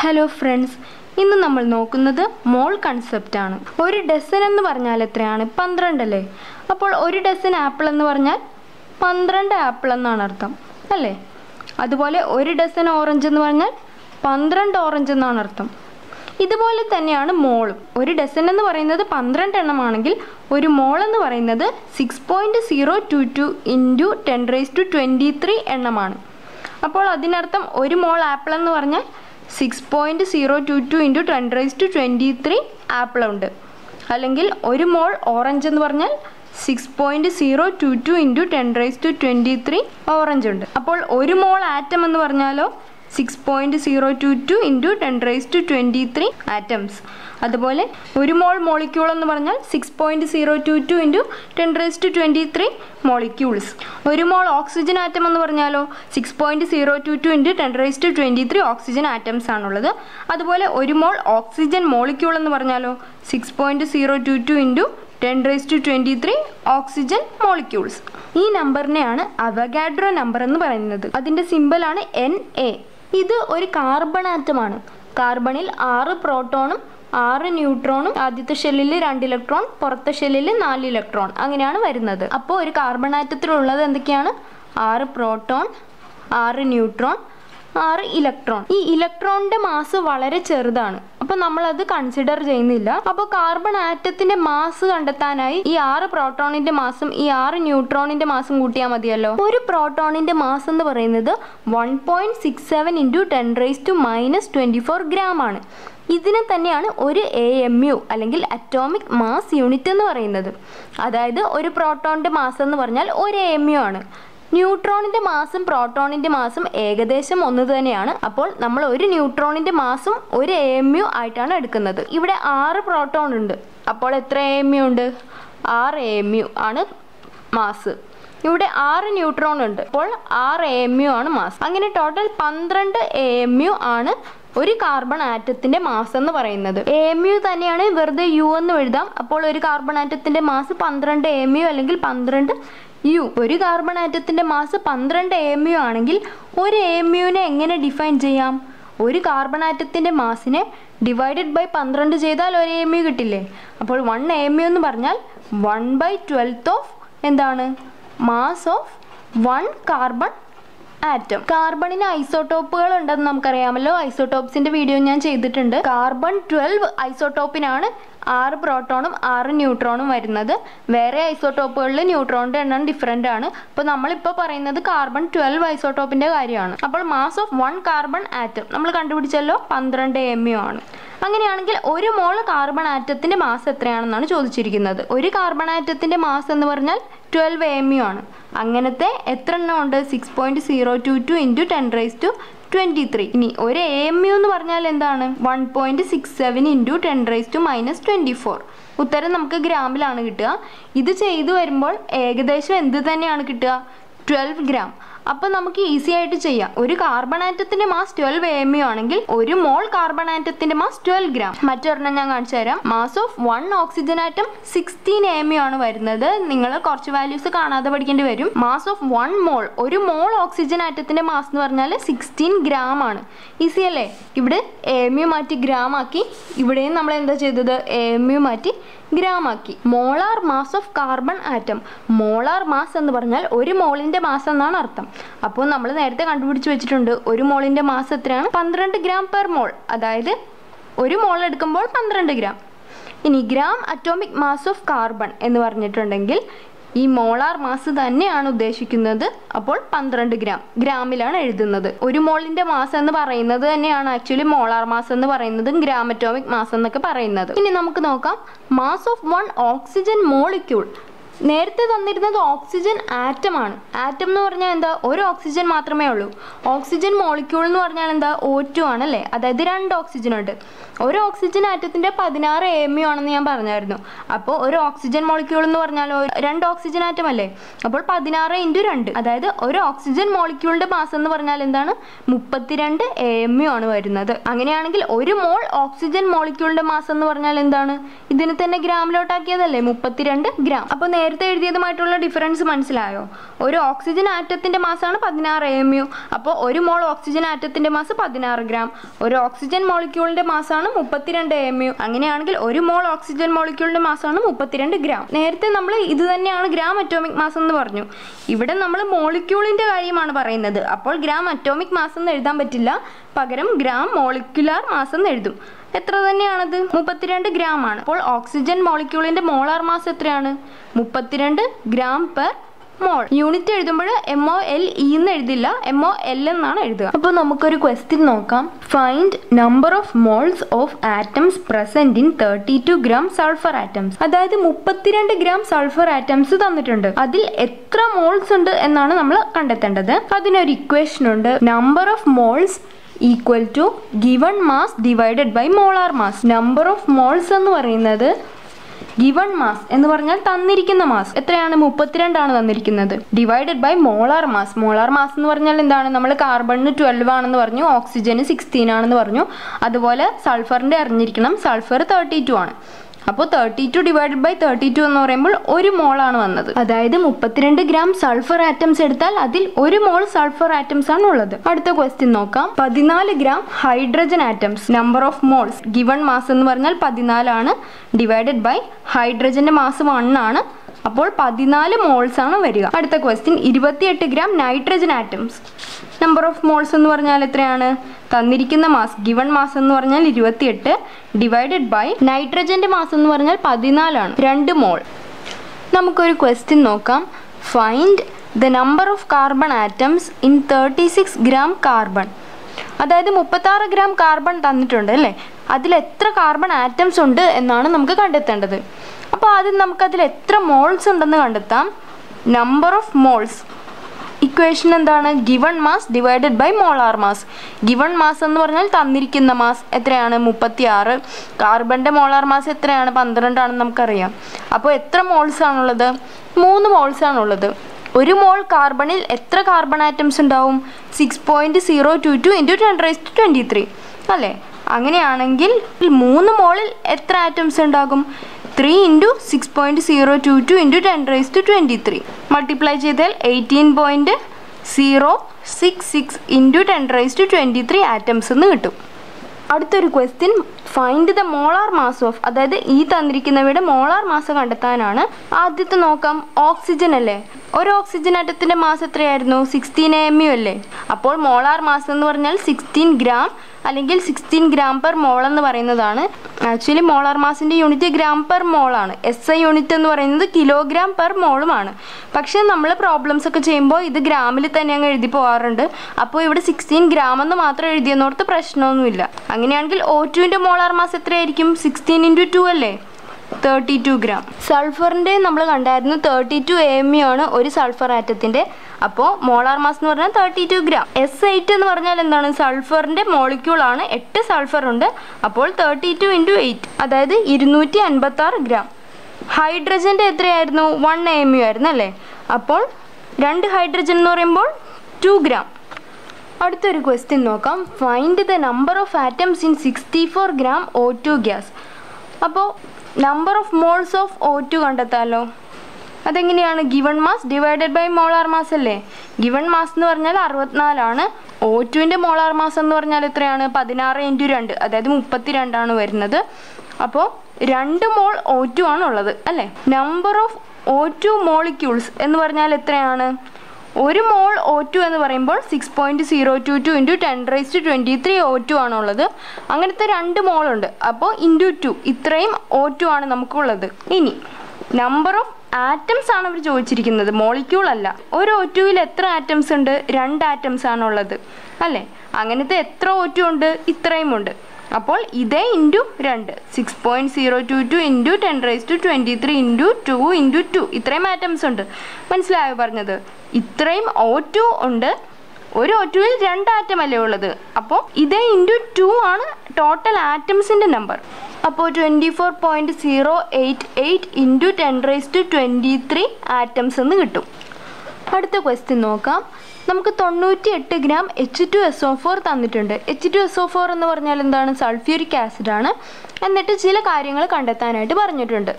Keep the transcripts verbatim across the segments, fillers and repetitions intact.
Hello friends, ഇന്ന് നമ്മൾ നോക്കുന്നത് മോൾ കൺസെപ്റ്റ് ആണ്. ഒരു ഡസൻ എന്ന് പറഞ്ഞാൽ എത്രയാണ്? പന്ത്രണ്ട് അല്ലേ? അപ്പോൾ ഒരു ഡസൻ ആപ്പിൾ എന്ന് പറഞ്ഞാൽ പന്ത്രണ്ട് ആപ്പിൾ എന്നാണ് അർത്ഥം അല്ലേ? അതുപോലെ ഒരു ഡസൻ ഓറഞ്ച് എന്ന് പറഞ്ഞാൽ പന്ത്രണ്ട് ഓറഞ്ച് എന്നാണ് അർത്ഥം. ഇതുപോലെ തന്നെയാണ് മോളും. ഒരു ഡസൻ എന്ന് പറയുന്നത് പന്ത്രണ്ട് എണ്ണമാണെങ്കിൽ ഒരു മോൾ എന്ന് പറയുന്നത് six point zero two two into ten raise to twenty three എണ്ണമാണ്. അപ്പോൾ അതിനർത്ഥം ഒരു മോൾ ആപ്പിൾ എന്ന് പറഞ്ഞാൽ six point zero two two into ten raise to twenty three ആപ്പിളുണ്ട്. അല്ലെങ്കിൽ ഒരു മോൾ ഓറഞ്ച് എന്ന് പറഞ്ഞാൽ six point zero two two into ten raise to twenty three orange ഉണ്ട്. അപ്പോൾ ഒരു മോൾ ആറ്റം എന്ന് പറഞ്ഞാലോ six point zero two two into ten raise to twenty three atoms. അതുപോലെ ഒരു മോൾ മോളിക്യൂൾ എന്ന് പറഞ്ഞാൽ six point zero two two into ten raise to twenty three molecules. ഒരു മോൾ ഓക്സിജൻ ആറ്റം എന്ന് പറഞ്ഞാലോ six point zero two two into ten raise to twenty three oxygen atoms ആണുള്ളത്. അതുപോലെ ഒരു മോൾ ഓക്സിജൻ മോളിക്യൂൾ എന്ന് പറഞ്ഞാലോ six point zero two two into ten raise to twenty three oxygen molecules. ഈ നമ്പറിനെയാണ് Avogadro number എന്ന് പറയുന്നത്. അതിൻ്റെ സിമ്പലാണ് എൻ എ. ഇത് ഒരു കാർബൺ ആറ്റമാണ്. കാർബണിൽ ആറ് പ്രോട്ടോണും ആറ് ന്യൂട്രോണും, ആദ്യത്തെ ഷെല്ലിൽ രണ്ട് ഇലക്ട്രോൺ, പുറത്തെ ഷെല്ലിൽ നാല് ഇലക്ട്രോൺ, അങ്ങനെയാണ് വരുന്നത്. അപ്പോൾ ഒരു കാർബൺ ആറ്റത്തിലുള്ളത് എന്തൊക്കെയാണ്? ആറ് പ്രോട്ടോൺ, ആറ് ന്യൂട്രോൺ, ആറ് ഇലക്ട്രോൺ. ഈ ഇലക്ട്രോണിൻ്റെ മാസ് വളരെ ചെറുതാണ്, അപ്പോൾ നമ്മളത് കൺസിഡർ ചെയ്യുന്നില്ല. അപ്പോൾ കാർബൺ ആറ്റത്തിന്റെ മാസ് കണ്ടെത്താനായി ഈ ആറ് പ്രോട്ടോണിന്റെ മാസും ഈ ആറ് ന്യൂട്രോണിന്റെ മാസും കൂട്ടിയാൽ മതിയല്ലോ. ഒരു പ്രോട്ടോണിന്റെ മാസ് എന്ന് പറയുന്നത് one point six seven into ten raise to minus twenty four gram ആണ്. ഇതിനെ തന്നെയാണ് ഒരു എ എം യു അല്ലെങ്കിൽ അറ്റോമിക് മാസ് യൂണിറ്റ് എന്ന് പറയുന്നത്. അതായത് ഒരു പ്രോട്ടോണിന്റെ മാസ് എന്ന് പറഞ്ഞാൽ ഒരു എ എം യു ആണ്. ന്യൂട്രോണിൻ്റെ മാസും പ്രോട്ടോണിൻ്റെ മാസും ഏകദേശം ഒന്ന് തന്നെയാണ്. അപ്പോൾ നമ്മൾ ഒരു ന്യൂട്രോണിൻ്റെ മാസും ഒരു എ എം യു ആയിട്ടാണ് എടുക്കുന്നത്. ഇവിടെ ആറ് പ്രോട്ടോൺ ഉണ്ട്, അപ്പോൾ എത്ര എ എം യു ഉണ്ട്? ആറ് എ എം യു ആണ് മാസ്. ഇവിടെ ആറ് ന്യൂട്രോൺ ഉണ്ട്, അപ്പോൾ ആറ് എ എം യു ആണ് മാസ്. അങ്ങനെ ടോട്ടൽ പന്ത്രണ്ട് എ എം യു ആണ് ഒരു കാർബൺ ആറ്റത്തിന്റെ മാസ് എന്ന് പറയുന്നത്. എ എം യു തന്നെയാണ് വെറുതെ യു എന്ന് എഴുതാം. അപ്പോൾ ഒരു കാർബൺ ആറ്റത്തിന്റെ മാസ് പന്ത്രണ്ട് എ എം യു അല്ലെങ്കിൽ പന്ത്രണ്ട് യു. ഒരു കാർബൺ ആറ്റത്തിന്റെ മാസ് പന്ത്രണ്ട് എ എം യു ആണെങ്കിൽ ഒരു എ എം യുവിനെ എങ്ങനെ ഡിഫൈൻ ചെയ്യാം? ഒരു കാർബൺ ആറ്റത്തിന്റെ മാസിനെ ഡിവൈഡഡ് ബൈ പന്ത്രണ്ട് ചെയ്താൽ ഒരു എ എം യു കിട്ടില്ലേ? അപ്പോൾ വൺ എ എം യു എന്ന് പറഞ്ഞാൽ വൺ ബൈ ട്വൽത്ത് ഓഫ് എന്താണ്? Mass of one carbon atom. കാർബണിന് ഐസോട്ടോപ്പുകൾ ഉണ്ടെന്ന് നമുക്കറിയാമല്ലോ. ഐസോട്ടോപ്സിന്റെ വീഡിയോ ഞാൻ ചെയ്തിട്ടുണ്ട്. കാർബൺ ട്വൽവ് ഐസോട്ടോപ്പിനാണ് ആറ് പ്രോട്ടോണും ആറ് ന്യൂട്രോണും വരുന്നത്. വേറെ ഐസോട്ടോപ്പുകളിൽ ന്യൂട്രോണിന്റെ എണ്ണം ഡിഫറെൻ്റ് ആണ്. അപ്പോൾ നമ്മളിപ്പോൾ പറയുന്നത് കാർബൺ ട്വൽവ് ഐസോട്ടോപ്പിന്റെ കാര്യമാണ്. അപ്പോൾ mass of one carbon atom നമ്മൾ കണ്ടുപിടിച്ചല്ലോ, പന്ത്രണ്ട് എം യു ആണ്. അങ്ങനെയാണെങ്കിൽ ഒരു മോൾ കാർബൺ ആറ്റത്തിന്റെ മാസ് എത്രയാണെന്നാണ് ചോദിച്ചിരിക്കുന്നത്. ഒരു കാർബൺ ആറ്റത്തിന്റെ മാസ് എന്ന് പറഞ്ഞാൽ ട്വൽവ് എം യു ആണ്. അങ്ങനത്തെ എത്ര എണ്ണം ഉണ്ട്? Six point zero two two into ten raise to twenty three. ഇനി ഒരു എ എം യു എന്ന് പറഞ്ഞാൽ എന്താണ്? One point six seven into ten raise to minus twenty four. ഉത്തരം നമുക്ക് ഗ്രാമിലാണ് കിട്ടുക. ഇത് ചെയ്തു വരുമ്പോൾ ഏകദേശം എന്ത് തന്നെയാണ് കിട്ടുക? Twelve gram. അപ്പോൾ നമുക്ക് ഈസി ആയിട്ട് ചെയ്യാം. ഒരു കാർബൺ ആറ്റത്തിന്റെ mass twelve A M U ആണെങ്കിൽ ഒരു മോൾ കാർബൺ ആറ്റത്തിന്റെ മാസ് ട്വൽവ് ഗ്രാം. മറ്റൊരെണ്ണം ഞാൻ കാണിച്ചു തരാം. Mass of one oxygen atom sixteen A M U ആണ് വരുന്നത്. നിങ്ങൾ കുറച്ച് വാല്യൂസ് കാണാതെ പഠിക്കേണ്ടി വരും. മാസ് ഓഫ് വൺ മോൾ, ഒരു മോൾ ഓക്സിജൻ ആറ്റത്തിന്റെ മാസ് എന്ന് പറഞ്ഞാൽ സിക്സ്റ്റീൻ ഗ്രാം ആണ്. ഈസി അല്ലേ? ഇവിടെ എ എം യു മാറ്റി ഗ്രാം ആക്കി. ഇവിടെയും നമ്മൾ എന്താ ചെയ്തത്? എ എം യു മാറ്റി ഗ്രാം ആക്കി. Molar mass of carbon atom. Molar mass എന്ന് പറഞ്ഞാൽ ഒരു മോളിന്റെ മാസ് എന്നാണ് അർത്ഥം. അപ്പോൾ നമ്മൾ നേരത്തെ കണ്ടുപിടിച്ച് വെച്ചിട്ടുണ്ട് ഒരു മോളിന്റെ മാസ് എത്രയാണ്? പന്ത്രണ്ട് ഗ്രാം പെർ മോൾ. അതായത് ഒരു മോൾ എടുക്കുമ്പോൾ പന്ത്രണ്ട് ഗ്രാം. ഇനി gram atomic mass of carbon എന്ന് പറഞ്ഞിട്ടുണ്ടെങ്കിൽ ഈ മോളാർ മാസ് തന്നെയാണ് ഉദ്ദേശിക്കുന്നത്. അപ്പോൾ പന്ത്രണ്ട് ഗ്രാം ഗ്രാമിലാണ് എഴുതുന്നത്. ഒരു മോളിന്റെ മാസ് എന്ന് പറയുന്നത് തന്നെയാണ് ആക്ച്വലി മോളാർ മാസ് എന്ന് പറയുന്നതും ഗ്രാം അറ്റോമിക് മാസ് എന്നൊക്കെ പറയുന്നത്. ഇനി നമുക്ക് നോക്കാം mass of one oxygen molecule. നേരത്തെ തന്നിരുന്നത് ഓക്സിജൻ ആറ്റം ആണ്. ആറ്റം എന്ന് പറഞ്ഞാൽ എന്താ? ഒരു ഓക്സിജൻ മാത്രമേ ഉള്ളൂ. ഓക്സിജൻ മോളിക്യൂൾ എന്ന് പറഞ്ഞാൽ എന്താ? ഓ ടു ആണല്ലേ? അതായത് രണ്ട് ഓക്സിജൻ ഉണ്ട്. ഒരു ഓക്സിജൻ ആറ്റത്തിന്റെ പതിനാറ് എ എം യു ആണെന്ന് ഞാൻ പറഞ്ഞായിരുന്നു. അപ്പോൾ ഒരു ഓക്സിജൻ മോളിക്യൂൾ എന്ന് പറഞ്ഞാലോ രണ്ട് ഓക്സിജൻ ആറ്റം അല്ലേ? അപ്പോൾ പതിനാറ് ഇൻറ്റു രണ്ട്, അതായത് ഒരു ഓക്സിജൻ മോളിക്യൂളിന്റെ മാസ് എന്ന് പറഞ്ഞാൽ എന്താണ്? മുപ്പത്തിരണ്ട് എ എം യു ആണ് വരുന്നത്. അങ്ങനെയാണെങ്കിൽ ഒരു മോൾ ഓക്സിജൻ മോളിക്യൂളിന്റെ മാസ് എന്ന് പറഞ്ഞാൽ എന്താണ്? ഇതിന് തന്നെ ഗ്രാമിലോട്ടാക്കിയതല്ലേ? മുപ്പത്തിരണ്ട് ഗ്രാം. അപ്പോൾ നേരത്തെ എഴുതിയതുമായിട്ടുള്ള ഡിഫറൻസ് മനസ്സിലായോ? ഒരു ഓക്സിജൻ ആറ്റത്തിൻ്റെ മാസമാണ് പതിനാറ് എ എം യു. അപ്പോൾ ഒരു മോൾ ഓക്സിജൻ ആറ്റത്തിൻ്റെ മാസ് പതിനാറ് ഗ്രാം. ഒരു ഓക്സിജൻ മോളിക്യൂളിൻ്റെ മാസമാണ് മുപ്പത്തിരണ്ട് എ എം യു. അങ്ങനെയാണെങ്കിൽ ഒരു മോൾ ഓക്സിജൻ മോളിക്യൂളിൻ്റെ മാസമാണ് മുപ്പത്തിരണ്ട് ഗ്രാം. നേരത്തെ നമ്മൾ ഇത് തന്നെയാണ് ഗ്രാം അറ്റോമിക് മാസ് എന്ന് പറഞ്ഞു. ഇവിടെ നമ്മൾ മോളിക്യൂളിൻ്റെ കാര്യമാണ് പറയുന്നത്. അപ്പോൾ ഗ്രാം അറ്റോമിക് മാസ് എന്ന് എഴുതാൻ പറ്റില്ല, പകരം ഗ്രാം മോളിക്യുലാർ മാസ് എന്ന് എഴുതും. എത്ര തന്നെയാണത്? മുപ്പത്തിരണ്ട് ഗ്രാം ആണ്. അപ്പോൾ ഓക്സിജൻ മോളിക്യൂളിന്റെ മോളാർ മാസ് എത്രയാണ്? മുപ്പത്തിരണ്ട് ഗ്രാം പെർ മോൾ. യൂണിറ്റ് എഴുതുമ്പോൾ എം ഒ എൽ ഇ എന്ന് എഴുതില്ല, എം ഒ എൽ എന്നാണ് എഴുതുക. അപ്പോൾ നമുക്കൊരു ക്വസ്റ്റ്യൻ നോക്കാം. Find number of moles of atoms present in thirty two gram sulphur atoms. അതായത് മുപ്പത്തിരണ്ട് ഗ്രാം സൾഫർ ആറ്റംസ് തന്നിട്ടുണ്ട്. അതിൽ എത്ര മോൾസ് ഉണ്ട് എന്നാണ് നമ്മൾ കണ്ടെത്തേണ്ടത്. അതിനൊരു ഇക്വേഷൻ ഉണ്ട്. Number of moles equal to given mass divided by molar mass. Number of moles എന്ന് പറയുന്നത് ഗിവൺ മാസ് എന്ന് പറഞ്ഞാൽ തന്നിരിക്കുന്ന മാസ് എത്രയാണ്? മുപ്പത്തിരണ്ടാണ് തന്നിരിക്കുന്നത്. Divided by molar mass. Molar mass എന്ന് പറഞ്ഞാൽ എന്താണ്? നമ്മൾ കാർബണിന് ട്വൽവ് ആണെന്ന് പറഞ്ഞു, ഓക്സിജന് സിക്സ്റ്റീൻ ആണെന്ന് പറഞ്ഞു. അതുപോലെ സൾഫറിൻ്റെ അറിഞ്ഞിരിക്കണം, സൾഫർ തേർട്ടി ടു ആണ്. അപ്പോൾ thirty two divided by thirty two എന്ന് പറയുമ്പോൾ ഒരു മോളാണ് വന്നത്. അതായത് മുപ്പത്തിരണ്ട് ഗ്രാം സൾഫർ ആറ്റംസ് എടുത്താൽ അതിൽ ഒരു മോൾ സൾഫർ ആറ്റംസ് ആണ് ഉള്ളത്. അടുത്ത ക്വസ്റ്റ്യൻ നോക്കാം. പതിനാല് gram hydrogen atoms. Number of moles given mass എന്ന് പറഞ്ഞാൽ പതിനാലാണ്, ഡിവൈഡഡ് ബൈ ഹൈഡ്രജന്റെ മാസ് വൺ ആണ്. അപ്പോൾ പതിനാല് മോൾസ് ആണ് വരിക. അടുത്ത ക്വസ്റ്റ്യൻ. ഇരുപത്തിയെട്ട് gram nitrogen atoms. Number of moles എന്ന് പറഞ്ഞാൽ എത്രയാണ്? തന്നിരിക്കുന്ന മാസ് ഗിവൺ മാസ് എന്ന് പറഞ്ഞാൽ ഇരുപത്തിയെട്ട്, ഡിവൈഡഡ് ബൈ നൈട്രജന്റെ മാസ് എന്ന് പറഞ്ഞാൽ പതിനാലാണ്, രണ്ട് മോൾ. നമുക്കൊരു ക്വസ്റ്റ്യൻ നോക്കാം. Find the number of carbon atoms in thirty six gram carbon. അതായത് മുപ്പത്താറ് ഗ്രാം കാർബൺ തന്നിട്ടുണ്ട് അല്ലേ? അതിൽ എത്ര കാർബൺ ആറ്റംസ് ഉണ്ട് എന്നാണ് നമുക്ക് കണ്ടെത്തേണ്ടത്. അപ്പോൾ ആദ്യം നമുക്കതിൽ എത്ര മോൾസ് ഉണ്ടെന്ന് കണ്ടെത്താം. നമ്പർ ഓഫ് മോൾസ് ഇക്വേഷൻ എന്താണ്? Given mass divided by molar mass. Given mass എന്ന് പറഞ്ഞാൽ തന്നിരിക്കുന്ന മാസ് എത്രയാണ്? മുപ്പത്തി ആറ്. കാർബണിൻ്റെ മോളാർ മാസ് എത്രയാണ്? പന്ത്രണ്ടാണെന്ന് നമുക്കറിയാം. അപ്പോൾ എത്ര മോൾസ് ആണുള്ളത്? മൂന്ന് മോൾസ് ആണുള്ളത്. ഒരു മോൾ കാർബണിൽ എത്ര കാർബൺ ആറ്റംസ് ഉണ്ടാവും? Six point zero two two into ten raise to twenty three അല്ലേ? അങ്ങനെയാണെങ്കിൽ മൂന്ന് മോളിൽ എത്ര ആറ്റംസ് ഉണ്ടാകും? Three into six point zero two two into ten raise to twenty three multiply ചെയ്താൽ eighteen point zero six six into ten raise to twenty three atoms എന്ന് കിട്ടും. അടുത്തൊരു question. Find the molar mass of, അതായത് ഈ തന്നിരിക്കുന്നവയുടെ molar mass കണ്ടെത്താനാണ്. ആദ്യത്തെ നോക്കാം. Oxygen അല്ലേ? ഒരു ഓക്സിജൻ ആറ്റത്തിൻ്റെ മാസ് എത്രയായിരുന്നു? സിക്സ്റ്റീൻ എ എം യു അല്ലേ? അപ്പോൾ മോളാർ മാസ് എന്ന് പറഞ്ഞാൽ സിക്സ്റ്റീൻ ഗ്രാം അല്ലെങ്കിൽ സിക്സ്റ്റീൻ ഗ്രാം പെർ മോൾ എന്ന് പറയുന്നതാണ്. ആക്ച്വലി മോളാർ മാസിൻ്റെ യൂണിറ്റ് ഗ്രാം പെർ മോളാണ്. എസ് ഐ യൂണിറ്റ് എന്ന് പറയുന്നത് കിലോഗ്രാം പെർ മോളുമാണ്. പക്ഷേ നമ്മൾ പ്രോബ്ലംസ് ഒക്കെ ചെയ്യുമ്പോൾ ഇത് ഗ്രാമിൽ തന്നെ അങ്ങ് എഴുതി പോകാറുണ്ട്. അപ്പോൾ ഇവിടെ സിക്സ്റ്റീൻ ഗ്രാം എന്ന് മാത്രം എഴുതിയെന്നോർത്ത് പ്രശ്നമൊന്നുമില്ല. അങ്ങനെയാണെങ്കിൽ ഒ ടുവിൻ്റെ മോളാർ മാസ് എത്രയായിരിക്കും? സിക്സ്റ്റീൻ ഇൻറ്റു ടു അല്ലേ? Thirty two gram. സൾഫറിൻ്റെ നമ്മൾ കണ്ടായിരുന്നു thirty two A M U ആണ് ഒരു സൾഫർ ആറ്റത്തിൻ്റെ. അപ്പോൾ മോളാർ മാസ് എന്ന് പറഞ്ഞാൽ thirty two gram. S eight എന്ന് പറഞ്ഞാൽ എന്താണ്? സൾഫറിൻ്റെ മോളിക്യൂളാണ്. എട്ട് സൾഫർ ഉണ്ട്. അപ്പോൾ തേർട്ടി ടു ഇൻറ്റു എയ്റ്റ് അതായത് ഇരുന്നൂറ്റി അൻപത്തി ആറ് ഗ്രാം. ഹൈഡ്രജൻ്റെ എത്രയായിരുന്നു? വൺ എ എം യു ആയിരുന്നു അല്ലേ? അപ്പോൾ രണ്ട് ഹൈഡ്രജൻ എന്ന് പറയുമ്പോൾ ടു ഗ്രാം. അടുത്തൊരു ക്വസ്റ്റ്യൻ നോക്കാം. Find the number of atoms in sixty four gram O two gas. അപ്പോൾ number of moles of O two കണ്ടെത്താമല്ലോ. അതെങ്ങനെയാണ്? Given mass divided by molar mass അല്ലേ? ഗിവൺ മാസ് എന്ന് പറഞ്ഞാൽ അറുപത്തിനാലാണ്. ഒ ടുവിൻ്റെ മോളാർ മാസ് എന്ന് പറഞ്ഞാൽ എത്രയാണ്? പതിനാറ് ഇൻറ്റു രണ്ട് അതായത് മുപ്പത്തി രണ്ടാണ് വരുന്നത്. അപ്പോൾ രണ്ട് മോൾ ഒ ടു ആണ് ഉള്ളത് അല്ലേ? Number of O two molecules എന്ന് പറഞ്ഞാൽ എത്രയാണ്? ഒരു മോൾ ഒ ടു എന്ന് പറയുമ്പോൾ six point zero two two into ten raise to twenty three O two ആണുള്ളത്. അങ്ങനത്തെ രണ്ട് മോളുണ്ട്. അപ്പോൾ ഇൻറ്റു ടു ഇത്രയും ഒ ടു ആണ് നമുക്കുള്ളത്. ഇനി നമ്പർ ഓഫ് ആറ്റംസ് ആണ് അവർ ചോദിച്ചിരിക്കുന്നത്, മോളിക്യൂൾ അല്ല. ഒരു ഒ ടുവിൽ എത്ര ആറ്റംസ് ഉണ്ട്? രണ്ട് ആറ്റംസ് ആണുള്ളത് അല്ലേ? അങ്ങനത്തെ എത്ര ഒ ടു ഉണ്ട്? ഇത്രയും ഉണ്ട്. അപ്പോൾ ഇതേ ഇൻറ്റു രണ്ട് six point zero two two into ten raise to twenty three into two into two ഇത്രയും ആറ്റംസ് ഉണ്ട്. മനസ്സിലായോ പറഞ്ഞത്? ഇത്രയും ഒ ടു ഉണ്ട്. ഒരു ഒ ടുവിൽ രണ്ട് ആറ്റം അല്ലേ ഉള്ളത്? അപ്പോൾ ഇതേ ഇൻറ്റു ടു ആണ് ടോട്ടൽ ആറ്റംസിൻ്റെ നമ്പർ. അപ്പോൾ twenty four point zero eight eight into ten raise to twenty three atoms എന്ന് കിട്ടും. അടുത്ത ക്വസ്റ്റ്യൻ നോക്കാം. നമുക്ക് തൊണ്ണൂറ്റി എട്ട് gram H two S O four തന്നിട്ടുണ്ട്. H two S O four എന്ന് പറഞ്ഞാൽ എന്താണ്? സൾഫ്യൂരിക് ആസിഡാണ്. എന്നിട്ട് ചില കാര്യങ്ങൾ കണ്ടെത്താനായിട്ട് പറഞ്ഞിട്ടുണ്ട്.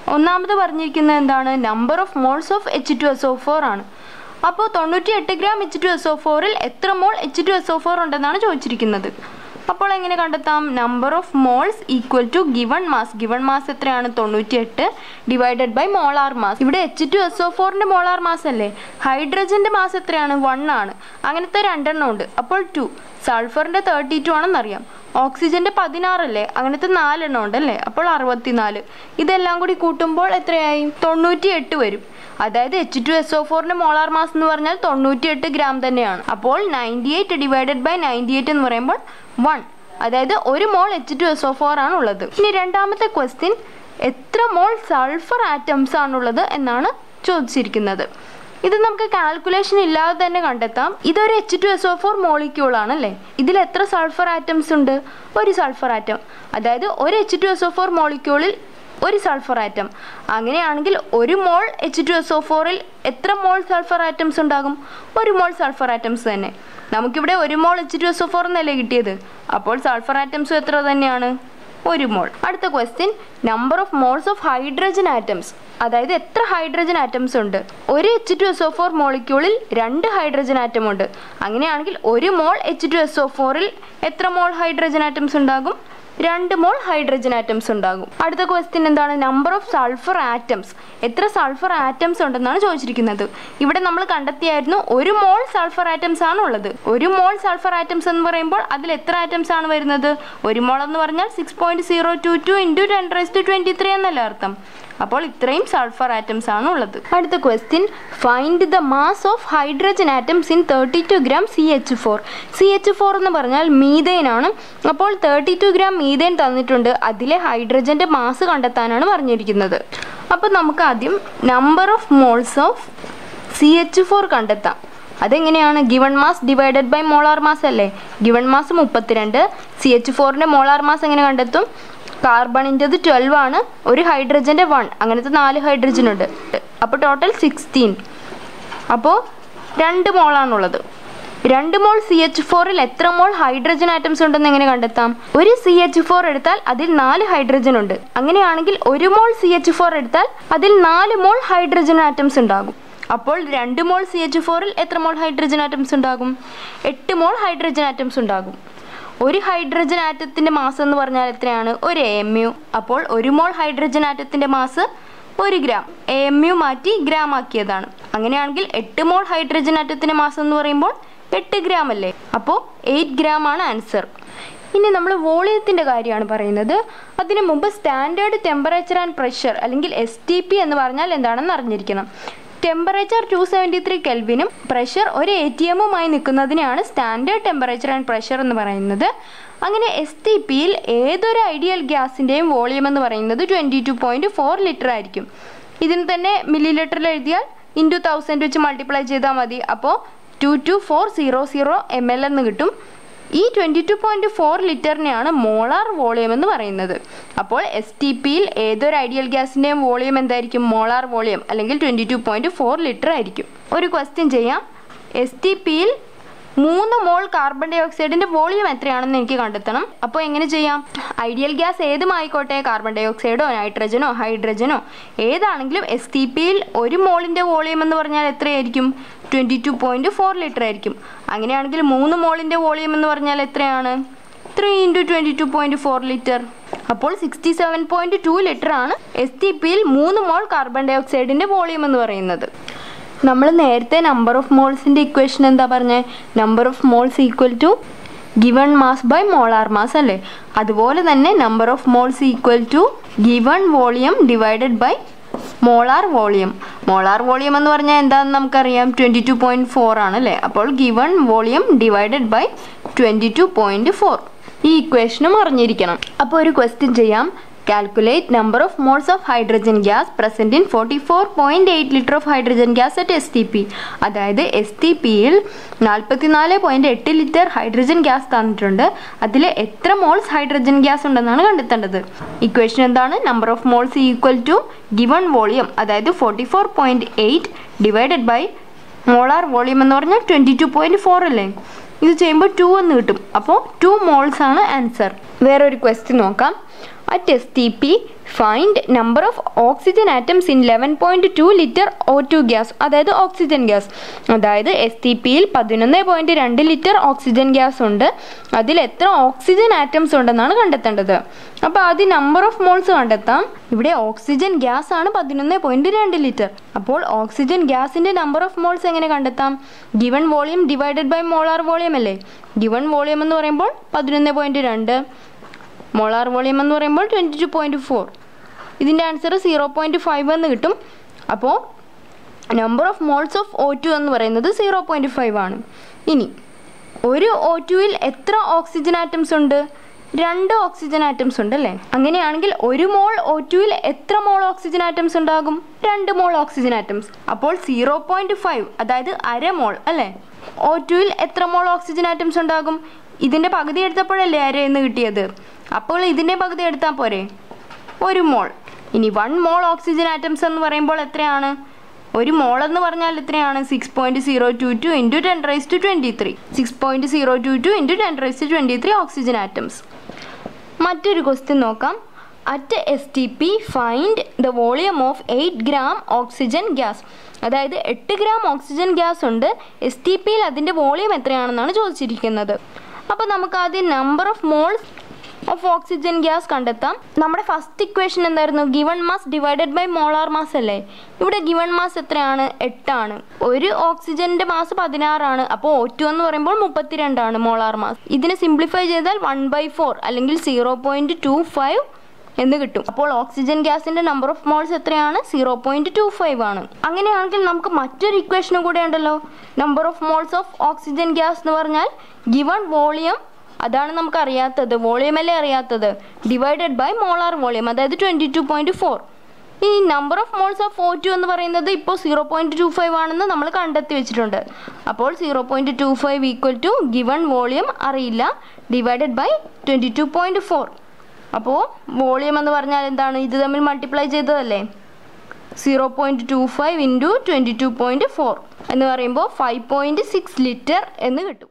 ഒന്നാമത് പറഞ്ഞിരിക്കുന്നത് എന്താണ്? Number of moles of H two S O four ആണ്. അപ്പോൾ തൊണ്ണൂറ്റി എട്ട് gram H two S O ഫോറിൽ എത്ര mole H two S O four ഉണ്ടെന്നാണ് ചോദിച്ചിരിക്കുന്നത്. അപ്പോൾ എങ്ങനെ കണ്ടെത്താം? Number of moles equal to given mass. Given mass എത്രയാണ്? തൊണ്ണൂറ്റി എട്ട് ഡിവൈഡഡ് ബൈ മോളാർ മാസ്. ഇവിടെ എച്ച് ടു എസ് ഒ ഫോറിൻ്റെ മോളാർ മാസ് അല്ലേ? ഹൈഡ്രജൻ്റെ മാസ് എത്രയാണ്? വൺ ആണ്. അങ്ങനത്തെ രണ്ടെണ്ണം ഉണ്ട്. അപ്പോൾ ടു. സൾഫറിൻ്റെ തേർട്ടി ടു ആണെന്നറിയാം. ഓക്സിജൻ്റെ പതിനാറല്ലേ? അങ്ങനത്തെ നാലെണ്ണം ഉണ്ടല്ലേ? അപ്പോൾ അറുപത്തിനാല്. ഇതെല്ലാം കൂടി കൂട്ടുമ്പോൾ എത്രയായി? തൊണ്ണൂറ്റി എട്ട് വരും. അതായത് എച്ച് ടു എസ് ഒ ഫോറിൻ്റെ മോളാർ മാസ് എന്ന് പറഞ്ഞാൽ തൊണ്ണൂറ്റി എട്ട് ഗ്രാം തന്നെയാണ്. അപ്പോൾ ninety eight divided by ninety eight എന്ന് പറയുമ്പോൾ വൺ. അതായത് ഒരു mole H two S O four ആണ് ഉള്ളത്. ഇനി രണ്ടാമത്തെ ക്വസ്റ്റ്യൻ, എത്ര മോൾ സൾഫർ ആറ്റംസ് ആണുള്ളത് എന്നാണ് ചോദിച്ചിരിക്കുന്നത്. ഇത് നമുക്ക് കാൽക്കുലേഷൻ ഇല്ലാതെ തന്നെ കണ്ടെത്താം. ഇതൊരു H two S O four molecule ആണല്ലേ? ഇതിൽ എത്ര സൾഫർ ആറ്റംസ് ഉണ്ട്? ഒരു സൾഫർ ആറ്റം. അതായത് ഒരു H two S O four മോളിക്യൂളിൽ ഒരു സൾഫർ ആറ്റം. അങ്ങനെയാണെങ്കിൽ ഒരു mole H two S O ഫോറിൽ എത്ര മോൾ സൾഫർ ആറ്റംസ് ഉണ്ടാകും? ഒരു മോൾ സൾഫർ ആറ്റംസ് തന്നെ. നമുക്കിവിടെ ഒരു mole H two S O four എന്നല്ലേ കിട്ടിയത്? അപ്പോൾ സൾഫർ ആറ്റംസും എത്ര തന്നെയാണ്? ഒരു മോൾ. അടുത്ത question, number of moles of hydrogen atoms. അതായത് എത്ര ഹൈഡ്രജൻ ആറ്റംസ് ഉണ്ട്? ഒരു H two S O four മോളിക്യൂളിൽ രണ്ട് ഹൈഡ്രജൻ ആറ്റം ഉണ്ട്. അങ്ങനെയാണെങ്കിൽ ഒരു mole H two S O ഫോറിൽ എത്ര മോൾ ഹൈഡ്രജൻ ആറ്റംസ് ഉണ്ടാകും? രണ്ട് മോൾ ഹൈഡ്രജൻ ആറ്റംസ് ഉണ്ടാകും. അടുത്ത ക്വസ്റ്റ്യൻ എന്താണ്? Number of sulphur atoms. എത്ര സൾഫർ ആറ്റംസ് ഉണ്ടെന്നാണ് ചോദിച്ചിരിക്കുന്നത്. ഇവിടെ നമ്മൾ കണ്ടെത്തിയായിരുന്നു ഒരു മോൾ സൾഫർ ആറ്റംസ് ആണ് ഉള്ളത്. ഒരു മോൾ സൾഫർ ആറ്റംസ് എന്ന് പറയുമ്പോൾ അതിൽ എത്ര ആറ്റംസ് ആണ് വരുന്നത്? ഒരു മോൾ എന്ന് പറഞ്ഞാൽ six point zero two two into ten raise to twenty three എന്നല്ല അർത്ഥം. അപ്പോൾ ഇത്രയും സൾഫർ ആറ്റംസ് ആണ് ഉള്ളത്. അടുത്ത question, find the mass of hydrogen atoms in thirty two gram C H four. C H four എന്ന് പറഞ്ഞാൽ മീഥെയ്ൻ ആണ്. അപ്പോൾ തേർട്ടി ടു ഗ്രാം മീഥെയ്ൻ തന്നിട്ടുണ്ട്. അതിലെ ഹൈഡ്രജൻ്റെ മാസ് കണ്ടെത്താനാണ് പറഞ്ഞിരിക്കുന്നത്. അപ്പോൾ നമുക്ക് ആദ്യം number of moles of C H four കണ്ടെത്താം. അതെങ്ങനെയാണ്? Given mass divided by molar mass അല്ലേ? ഗിവൺ മാസ് മുപ്പത്തിരണ്ട്. സി എച്ച് ഫോറിൻ്റെ മോളാർ മാസ് എങ്ങനെ കണ്ടെത്തും? കാർബണിൻ്റെത് ട്വൽവ് ആണ്, ഒരു ഹൈഡ്രജൻ്റെ വൺ, അങ്ങനത്തെ നാല് ഹൈഡ്രജൻ ഉണ്ട്. അപ്പോൾ ടോട്ടൽ സിക്സ്റ്റീൻ. അപ്പോൾ രണ്ട് മോളാണുള്ളത്. രണ്ട് മോൾ സി എച്ച് ഫോറിൽ എത്ര മോൾ ഹൈഡ്രജൻ ആറ്റംസ് ഉണ്ടെന്ന് എങ്ങനെ കണ്ടെത്താം? ഒരു സി എച്ച് ഫോർ എടുത്താൽ അതിൽ നാല് ഹൈഡ്രജൻ ഉണ്ട്. അങ്ങനെയാണെങ്കിൽ ഒരു മോൾ സി എച്ച് ഫോർ എടുത്താൽ അതിൽ നാല് മോൾ ഹൈഡ്രജൻ ആറ്റംസ് ഉണ്ടാകും. അപ്പോൾ രണ്ട് മോൾ സി എച്ച് ഫോറിൽ എത്ര മോൾ ഹൈഡ്രജൻ ആറ്റംസ് ഉണ്ടാകും? എട്ട് മോൾ ഹൈഡ്രജൻ ആറ്റംസ് ഉണ്ടാകും. ഒരു ഹൈഡ്രജൻ ആറ്റത്തിൻ്റെ മാസ് എന്ന് പറഞ്ഞാൽ എത്രയാണ്? ഒരു എ എം യു. അപ്പോൾ ഒരു മോൾ ഹൈഡ്രജൻ ആറ്റത്തിൻ്റെ മാസ് ഒരു ഗ്രാം. എ എം യു മാറ്റി ഗ്രാം ആക്കിയതാണ്. അങ്ങനെയാണെങ്കിൽ എട്ട് മോൾ ഹൈഡ്രജൻ ആറ്റത്തിൻ്റെ മാസ് എന്ന് പറയുമ്പോൾ എട്ട് ഗ്രാം അല്ലേ? അപ്പോൾ എയ്റ്റ് ഗ്രാം ആണ് ആൻസർ. ഇനി നമ്മൾ വോളിയത്തിൻ്റെ കാര്യമാണ് പറയുന്നത്. അതിനു മുമ്പ് സ്റ്റാൻഡേർഡ് ടെമ്പറേച്ചർ ആൻഡ് പ്രഷർ അല്ലെങ്കിൽ എസ് ടി പി എന്ന് പറഞ്ഞാൽ എന്താണെന്ന് അറിഞ്ഞിരിക്കണം. ടെമ്പറേച്ചർ ടു സെവൻറ്റി ത്രീ കെൽവിനും പ്രഷർ ഒരു എ ടി എമ്മുമായി നിൽക്കുന്നതിനെയാണ് സ്റ്റാൻഡേർഡ് ടെമ്പറേച്ചർ ആൻഡ് പ്രഷർ എന്ന് പറയുന്നത്. അങ്ങനെ എസ് ടി പിയിൽ ഏതൊരു ഐഡിയൽ ഗ്യാസിൻ്റെയും വോളിയം എന്ന് പറയുന്നത് twenty two point four litre ആയിരിക്കും. ഇതിന് തന്നെ മില്ലി ലിറ്ററിൽ എഴുതിയാൽ ഇൻറ്റു തൗസൻഡ് വെച്ച് മൾട്ടിപ്ലൈ ചെയ്താൽ മതി. അപ്പോൾ two two four zero zero M L എന്ന് കിട്ടും. ഈ ട്വൻറ്റി ടു പോയിൻറ്റ് ഫോർ ലിറ്ററിനെയാണ് മോളാർ വോളിയം എന്ന് പറയുന്നത്. അപ്പോൾ എസ് ടി പിയിൽ ഏതൊരു ഐഡിയൽ ഗ്യാസിൻ്റെയും വോളിയം എന്തായിരിക്കും? മോളാർ വോളിയം അല്ലെങ്കിൽ twenty two point four litre ആയിരിക്കും. ഒരു ക്വസ്റ്റ്യൻ ചെയ്യാം. എസ് ടി പിയിൽ മൂന്ന് മോൾ കാർബൺ ഡൈ ഓക്സൈഡിൻ്റെ വോളിയം എത്രയാണെന്ന് എനിക്ക് കണ്ടെത്തണം. അപ്പോൾ എങ്ങനെ ചെയ്യാം? ഐഡിയൽ ഗ്യാസ് ഏതുമായിക്കോട്ടെ, കാർബൺ ഡൈ ഓക്സൈഡോ നൈട്രജനോ ഹൈഡ്രജനോ ഏതാണെങ്കിലും എസ് ടി പിയിൽ ഒരു മോളിൻ്റെ വോളിയം എന്ന് പറഞ്ഞാൽ എത്രയായിരിക്കും? Twenty two point four litre ആയിരിക്കും. അങ്ങനെയാണെങ്കിൽ മൂന്ന് മോളിൻ്റെ വോളിയം എന്ന് പറഞ്ഞാൽ എത്രയാണ്? Three into twenty two point four litre. അപ്പോൾ sixty seven point two litre ആണ് എസ് ടി പിയിൽ മൂന്ന് മോൾ കാർബൺ ഡൈ ഓക്സൈഡിൻ്റെ വോളിയം എന്ന് പറയുന്നത്. നമ്മൾ നേരത്തെ നമ്പർ ഓഫ് മോൾസിൻ്റെ ഇക്വേഷൻ എന്താ പറഞ്ഞത്? Number of moles equal to given mass by molar mass അല്ലേ? അതുപോലെ തന്നെ number of moles equal to given volume divided by molar volume. Molar volume എന്ന് പറഞ്ഞാൽ എന്താണെന്ന് നമുക്കറിയാം, ട്വൻറ്റി ടു പോയിൻറ്റ് ഫോർ ആണല്ലേ? അപ്പോൾ given volume divided by twenty two point four. ഈ ഇക്വേഷനും അറിഞ്ഞിരിക്കണം. അപ്പോൾ ഒരു ക്വസ്റ്റ്യൻ ചെയ്യാം. Calculate number of moles of hydrogen gas present in forty-four point eight liter of hydrogen gas at S T P. അതായത് S T പിയിൽ നാൽപ്പത്തിനാല് point എട്ട് ലിറ്റർ ഹൈഡ്രജൻ ഗ്യാസ് തന്നിട്ടുണ്ട്. അതിൽ എത്ര മോൾസ് ഹൈഡ്രജൻ ഗ്യാസ് ഉണ്ടെന്നാണ് കണ്ടെത്തേണ്ടത്. ഇക്വേഷൻ എന്താണ്? Number of moles equal to given volume, അതായത് forty four point eight divided by molar volume എന്ന് പറഞ്ഞാൽ ട്വൻറ്റി ടു പോയിൻറ്റ് ഫോർ അല്ലേ? ഇത് ചെയ്യുമ്പോൾ ടു എന്ന് കിട്ടും. അപ്പോൾ ടു മോൾസ് ആണ് ആൻസർ. വേറൊരു ക്വസ്റ്റ്യൻ നോക്കാം. At S T P, find number of oxygen atoms in eleven point two liter O two gas. അതായത് ഓക്സിജൻ ഗ്യാസ്. അതായത് എസ് ടി പിയിൽ പതിനൊന്ന് പോയിൻറ്റ് രണ്ട് ലിറ്റർ ഓക്സിജൻ ഗ്യാസ് ഉണ്ട്. അതിൽ എത്ര ഓക്സിജൻ ആറ്റംസ് ഉണ്ടെന്നാണ് കണ്ടെത്തേണ്ടത്. അപ്പോൾ ആദ്യം നമ്പർ ഓഫ് മോൾസ് കണ്ടെത്താം. ഇവിടെ ഓക്സിജൻ ഗ്യാസ് ആണ് പതിനൊന്ന് പോയിൻറ്റ് രണ്ട് ലിറ്റർ. അപ്പോൾ ഓക്സിജൻ ഗ്യാസിൻ്റെ നമ്പർ ഓഫ് മോൾസ് എങ്ങനെ കണ്ടെത്താം? Given volume divided by molar volume അല്ലേ? ഗിവൺ വോളിയം എന്ന് പറയുമ്പോൾ പതിനൊന്ന് പോയിൻറ്റ് രണ്ട്, മോളാർ വോളിയം എന്ന് പറയുമ്പോൾ ട്വൻറ്റി ടു പോയിൻറ്റ് ഫോർ. ഇതിൻ്റെ ആൻസർ സീറോ പോയിൻറ്റ് ഫൈവ് എന്ന് കിട്ടും. അപ്പോൾ number of moles of O two എന്ന് പറയുന്നത് സീറോ പോയിൻറ്റ് ഫൈവ് ആണ്. ഇനി ഒരു ഒ ടുവിൽ എത്ര ഓക്സിജൻ ആറ്റംസ് ഉണ്ട്? രണ്ട് ഓക്സിജൻ ആറ്റംസ് ഉണ്ട് അല്ലേ? അങ്ങനെയാണെങ്കിൽ ഒരു മോൾ ഒ ടുവിൽ എത്ര മോൾ ഓക്സിജൻ ആറ്റംസ് ഉണ്ടാകും? രണ്ട് മോൾ ഓക്സിജൻ ആറ്റംസ്. അപ്പോൾ സീറോ പോയിൻറ്റ് ഫൈവ് അതായത് അര മോൾ അല്ലേ? ഒ ടുവിൽ എത്ര മോൾ ഓക്സിജൻ ആറ്റംസ് ഉണ്ടാകും? ഇതിൻ്റെ പകുതി എടുത്തപ്പോഴല്ലേ അര എന്ന് കിട്ടിയത്? അപ്പോൾ ഇതിൻ്റെ പകുതി എടുത്താൽ പോരെ? ഒരു മോൾ. ഇനി വൺ മോൾ ഓക്സിജൻ ആറ്റംസ് എന്ന് പറയുമ്പോൾ എത്രയാണ്? ഒരു മോൾ എന്ന് പറഞ്ഞാൽ എത്രയാണ്? Six point zero two two into ten raise to twenty three six point zero two two into ten raise to twenty three oxygen atoms. മറ്റൊരു ക്വസ്റ്റ്യൻ നോക്കാം. At S T P find the volume of eight gram oxygen gas. അതായത് എട്ട് gram oxygen gas ഉണ്ട്. S T പിയിൽ അതിൻ്റെ volume എത്രയാണെന്നാണ് ചോദിച്ചിരിക്കുന്നത്. അപ്പോൾ നമുക്ക് ആദ്യം number of moles of oxygen gas കണ്ടെത്താം. നമ്മുടെ ഫസ്റ്റ് ഇക്വേഷൻ എന്തായിരുന്നു? Given mass divided by molar mass അല്ലേ? ഇവിടെ ഗിവൺ മാസ് എത്രയാണ്? എട്ടാണ്. ഒരു ഓക്സിജൻ്റെ മാസ് പതിനാറാണ്. അപ്പോൾ ഒ ടു എന്ന് പറയുമ്പോൾ മുപ്പത്തിരണ്ടാണ് മോളാർ മാസ്. ഇതിനെ സിംപ്ലിഫൈ ചെയ്താൽ വൺ ബൈ ഫോർ അല്ലെങ്കിൽ സീറോ പോയിൻറ്റ് ടു ഫൈവ് എന്ന് കിട്ടും. അപ്പോൾ ഓക്സിജൻ ഗ്യാസിൻ്റെ നമ്പർ ഓഫ് മോൾസ് എത്രയാണ്? സീറോ പോയിൻറ്റ് ടു ഫൈവ് ആണ്. അങ്ങനെയാണെങ്കിൽ നമുക്ക് മറ്റൊരു ഇക്വേഷനും കൂടെ ഉണ്ടല്ലോ. Number of moles of oxygen gas എന്ന് പറഞ്ഞാൽ ഗിവൺ വോളിയം, അതാണ് നമുക്ക് അറിയാത്തത്, വോളിയം അല്ലേ അറിയാത്തത്, ഡിവൈഡഡ് ബൈ മോളാർ വോളിയം, അതായത് ട്വൻറ്റി ടു പോയിൻറ്റ് ഫോർ. ഈ number of moles of O two എന്ന് പറയുന്നത് ഇപ്പോൾ സീറോ പോയിൻറ്റ് ടു ഫൈവ് ആണെന്ന് നമ്മൾ കണ്ടെത്തി വെച്ചിട്ടുണ്ട്. അപ്പോൾ zero point two five equal to given volume അറിയില്ല divided by twenty two point four. അപ്പോൾ വോളിയം എന്ന് പറഞ്ഞാൽ എന്താണ്? ഇത് തമ്മിൽ മൾട്ടിപ്ലൈ ചെയ്തതല്ലേ? Zero point two five into twenty two point four എന്ന് പറയുമ്പോൾ ഫൈവ് പോയിൻറ്റ് സിക്സ് ലിറ്റർ എന്ന് കിട്ടും.